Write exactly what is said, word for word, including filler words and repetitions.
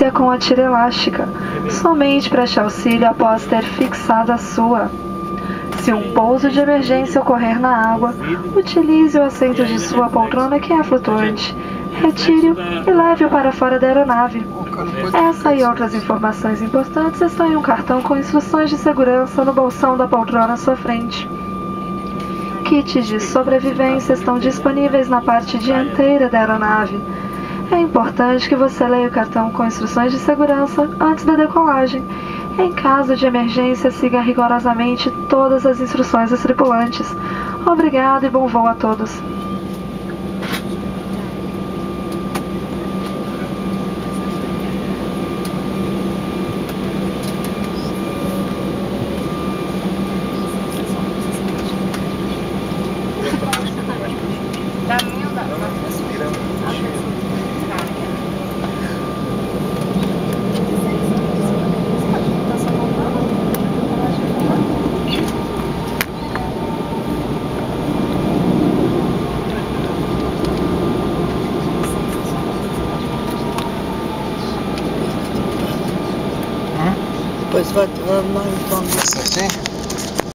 emergência com a tira elástica. Somente preste auxílio após ter fixado a sua. Se um pouso de emergência ocorrer na água, utilize o assento de sua poltrona que é flutuante. Retire-o e leve-o para fora da aeronave. Essa e outras informações importantes estão em um cartão com instruções de segurança no bolsão da poltrona à sua frente. Kits de sobrevivência estão disponíveis na parte dianteira da aeronave. É importante que você leia o cartão com instruções de segurança antes da decolagem. Em caso de emergência, siga rigorosamente todas as instruções dos tripulantes. Obrigado e bom voo a todos. Pois vai, vai lá então. Assim?